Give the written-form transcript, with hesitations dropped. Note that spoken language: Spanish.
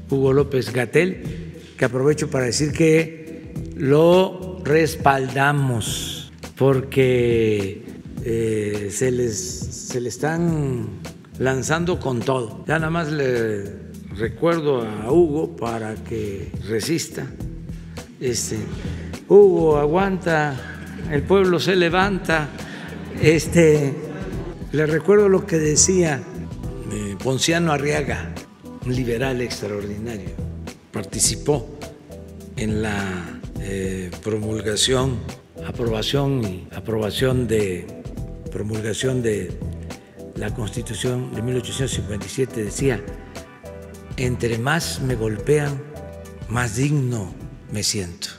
Hugo López-Gatell, que aprovecho para decir que lo respaldamos porque se le están lanzando con todo. Ya nada más le recuerdo a Hugo para que resista. Hugo, aguanta, el pueblo se levanta. Le recuerdo lo que decía Ponciano Arriaga, un liberal extraordinario. Participó en la aprobación de la Constitución de 1857. Decía: entre más me golpean, más digno me siento.